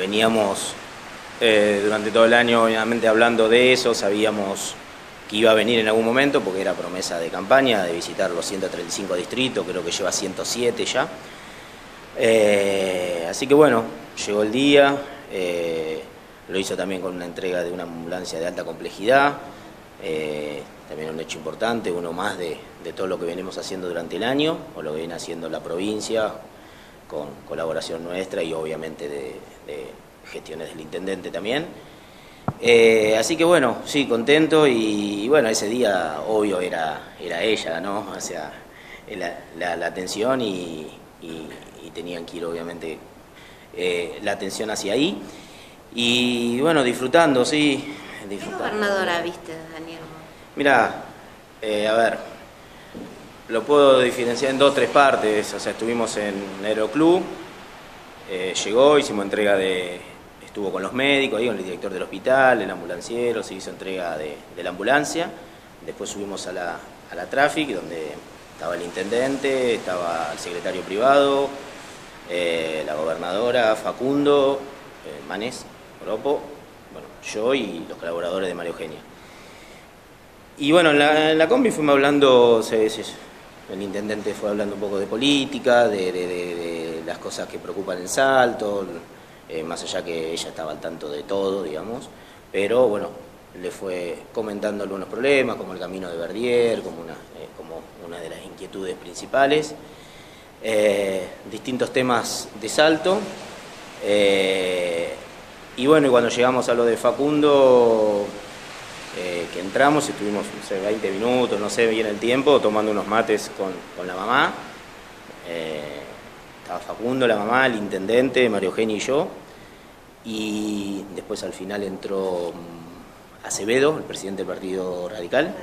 veníamos durante todo el año obviamente hablando de eso, sabíamos que iba a venir en algún momento porque era promesa de campaña de visitar los 135 distritos, creo que lleva 107 ya. Así que bueno, llegó el día, lo hizo también con una entrega de una ambulancia de alta complejidad, también un hecho importante, uno más de todo lo que venimos haciendo durante el año, o lo que viene haciendo la provincia, con colaboración nuestra y obviamente de gestiones del intendente también. Así que bueno, sí, contento y bueno, ese día obvio era ella, ¿no? O sea, la atención y tenían que ir obviamente la atención hacia ahí. Y bueno, disfrutando, sí. ¿Qué gobernadora viste, Daniel? Mirá, a ver, lo puedo diferenciar en 2 o 3 partes. O sea, estuvimos en Aeroclub, llegó, hicimos entrega estuvo con los médicos, ahí con el director del hospital, el ambulanciero, se hizo entrega de la ambulancia. Después subimos a la Traffic, donde estaba el intendente, estaba el secretario privado, la gobernadora, Facundo, Manés, Oropo, bueno, yo y los colaboradores de María Eugenia. Y bueno, en la combi fuimos hablando, el intendente fue hablando un poco de política, de las cosas que preocupan en Salto, más allá que ella estaba al tanto de todo, digamos, pero bueno, le fue comentando algunos problemas, como el camino de Verdier, como una de las inquietudes principales, distintos temas de Salto, y bueno, y cuando llegamos a lo de Facundo, que entramos, estuvimos, no sé, 20 minutos, no sé bien el tiempo, tomando unos mates con la mamá. Estaba Facundo, la mamá, el intendente, María Eugenia y yo. Y después al final entró Acevedo, el presidente del Partido Radical.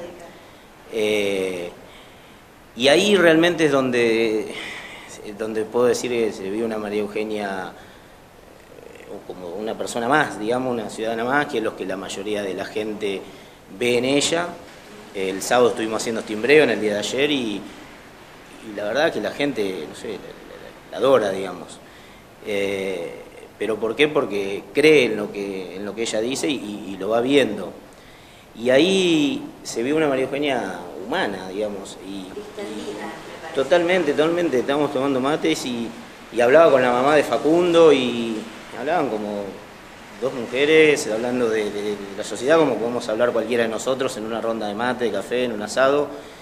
Y ahí realmente es donde puedo decir que se vio una María Eugenia como una persona más, digamos, una ciudadana más, que es lo que la mayoría de la gente ve en ella. El sábado estuvimos haciendo timbreo en el día de ayer y la verdad que la gente, no sé, la adora, digamos. ¿Pero por qué? Porque cree en lo que ella dice y lo va viendo. Y ahí se ve una María Eugenia humana, digamos. Totalmente, estábamos tomando mates y hablaba con la mamá de Facundo y hablaban como 2 mujeres hablando de la sociedad, como podemos hablar cualquiera de nosotros en una ronda de mate, de café, en un asado.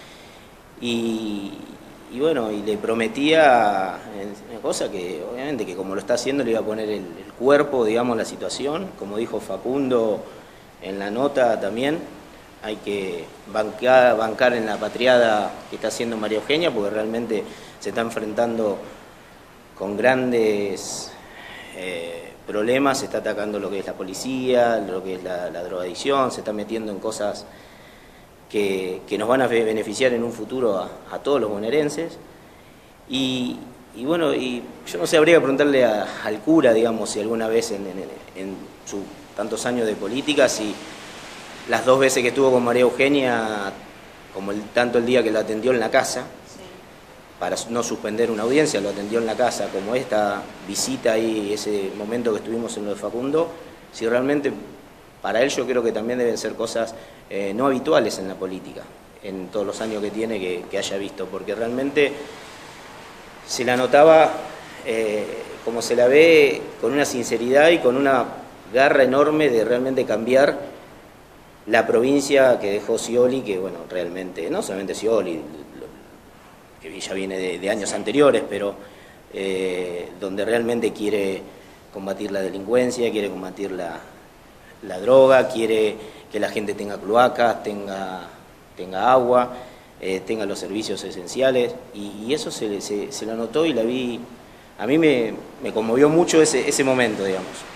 Y bueno, y le prometía una cosa que obviamente que como lo está haciendo le iba a poner el cuerpo, digamos, la situación. Como dijo Facundo en la nota también, hay que bancar en la patriada que está haciendo María Eugenia, porque realmente se está enfrentando con grandes problemas, se está atacando lo que es la policía, lo que es la drogadicción, se está metiendo en cosas que nos van a beneficiar en un futuro a todos los bonaerenses. Y bueno, y yo no sé, habría que preguntarle al cura, digamos, si alguna vez en sus tantos años de política, si las 2 veces que estuvo con María Eugenia, como tanto el día que la atendió en la casa, para no suspender una audiencia, lo atendió en la casa, como esta visita y ese momento que estuvimos en lo de Facundo, si realmente para él yo creo que también deben ser cosas no habituales en la política, en todos los años que tiene que haya visto, porque realmente se la notaba como se la ve, con una sinceridad y con una garra enorme de realmente cambiar la provincia que dejó Scioli, que bueno, realmente, no solamente Scioli, que ya viene de años anteriores, pero donde realmente quiere combatir la delincuencia, quiere combatir la droga, quiere que la gente tenga cloacas, tenga agua, tenga los servicios esenciales, y eso se lo notó y la vi, a mí me conmovió mucho ese momento, digamos.